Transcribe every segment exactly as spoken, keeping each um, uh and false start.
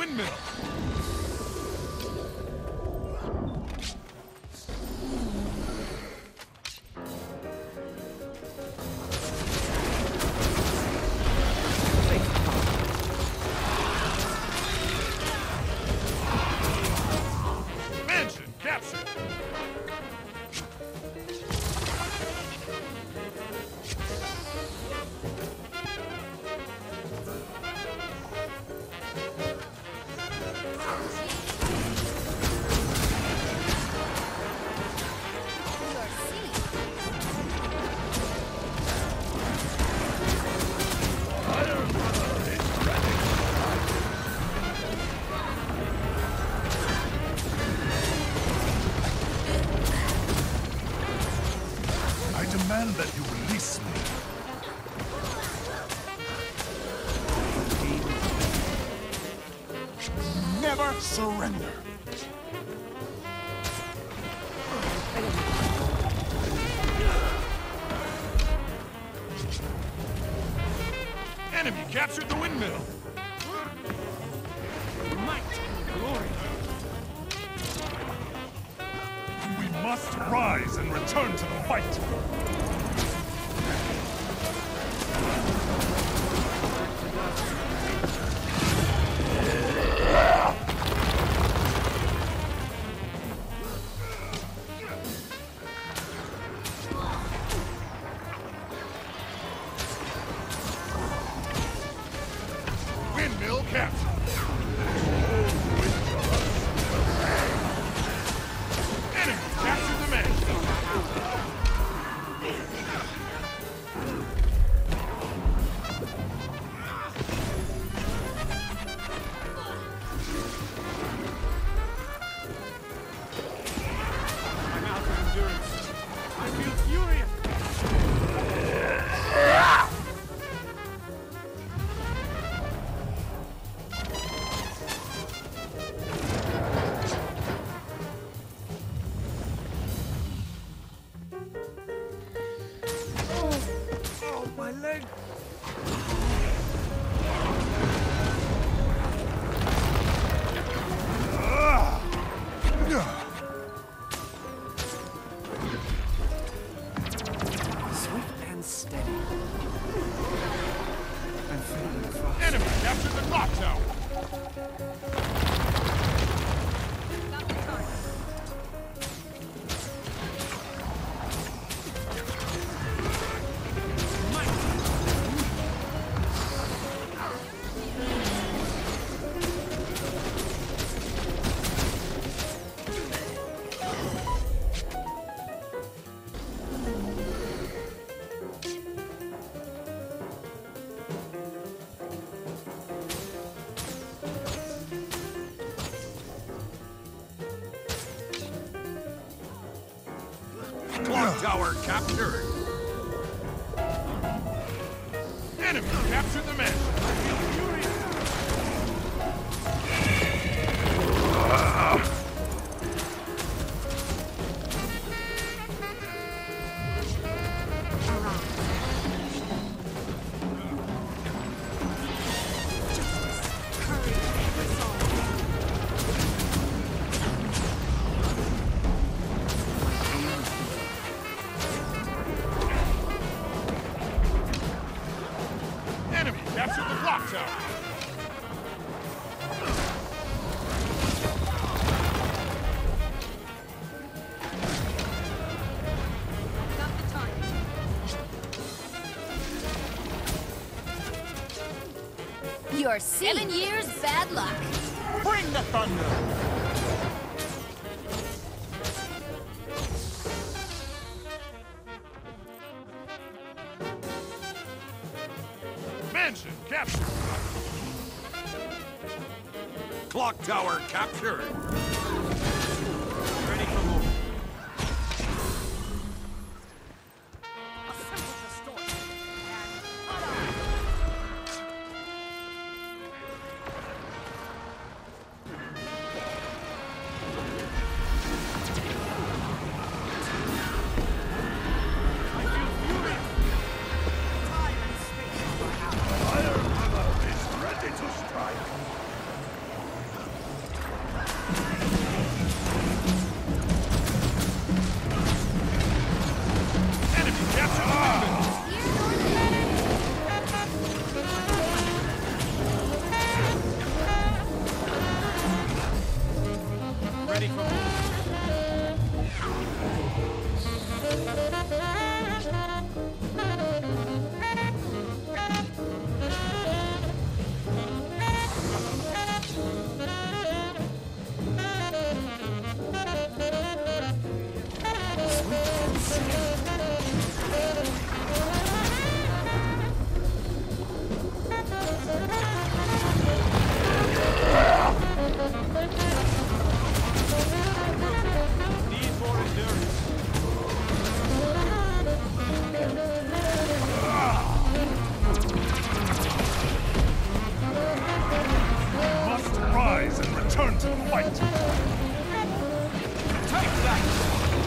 windmill! Mansion captured! Demand that you release me. Never surrender. Enemy captured the windmill. Might and glory. We must rise and return to the fight. Windmill captured. Enemy captured the man. I'm out of endurance. I feel furious. Oh, my leg! Sweet and steady. I'm feeling fast. Enemy captured the clock tower! Clock tower captured. Enemy captured the man. Enemy captured the clock tower. Got the target. Your seven years bad luck. Bring the thunder. Mansion captured. Clock tower captured. Ready for move. Assemble the storm and I feel furious. Time and space are out. Fire hammer is ready to strike. fight! Take that!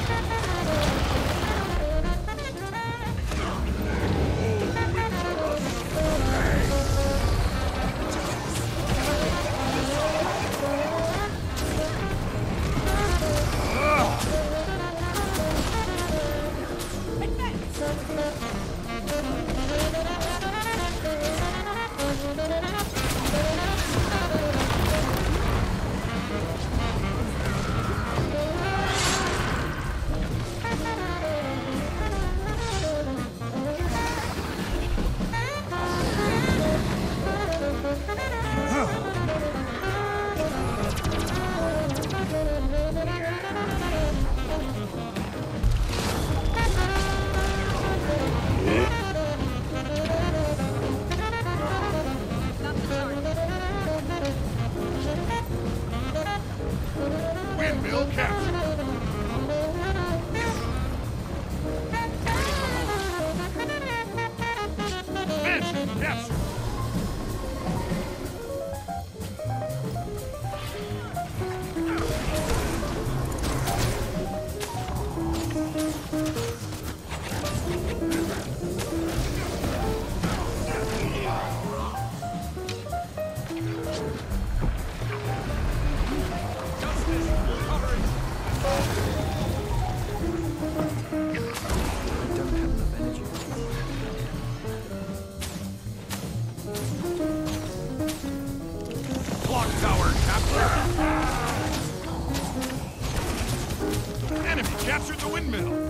Windmill captured. Mansion captured. Clock tower captured. Enemy captured the windmill.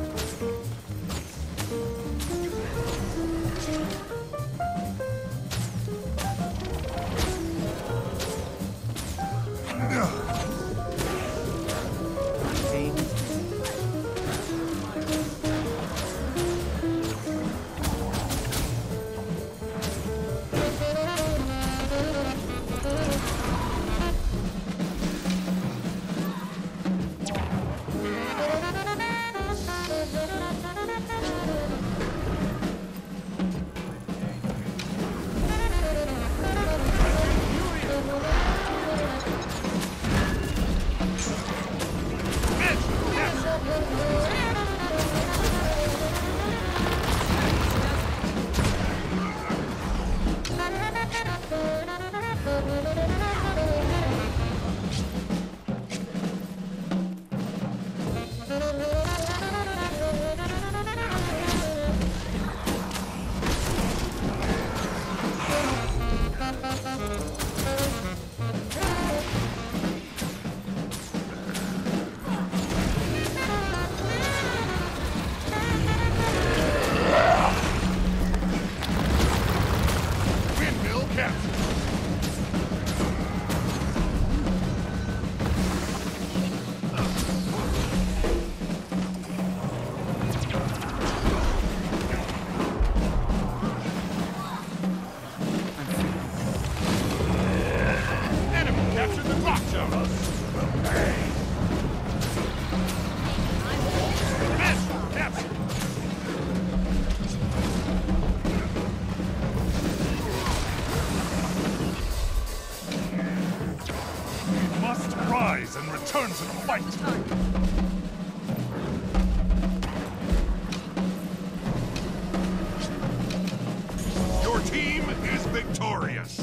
Rise and return to the fight! Your team is victorious!